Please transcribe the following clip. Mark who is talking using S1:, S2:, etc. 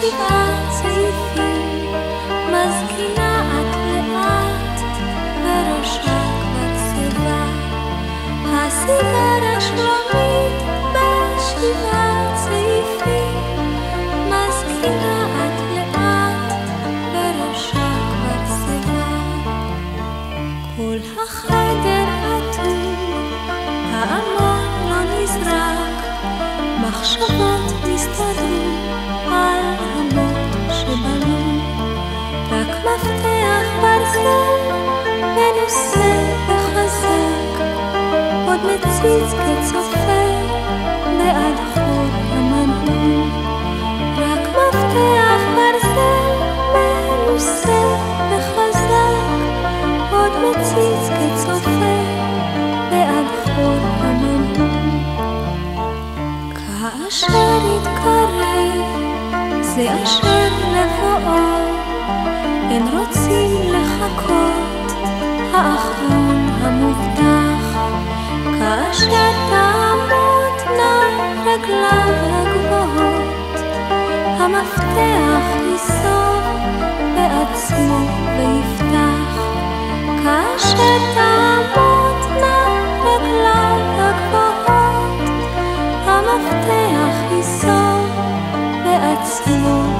S1: בשבעה צעיפים, מזקינה את לאט, וראשה כבר שיבה. הסיגר השלומית בשבעה צעיפים, מזקינה את לאט, וראשה כבר שיבה. כל החדר אטום, הארמון לא נזרק, מחשבות מסתדרו על המות שבנו. רק מפתח ברזל מנוסה וחזק, עוד מציץ כצופה בעד חור המנעול. רק מפתח ברזל מנוסה וחזק, עוד מציץ כצופה בעד חור המנעול. כאשר יתקרב זה אשר לבואו, אין רוצים לחכות האחרון המובטח. כאשר תעמוד נא רגליו הגבוהות, המפתח ייסוב בעצמו ויפתח. כאשר תעמוד נא רגליו הגבוהות, המפתח ייסוב בעצמו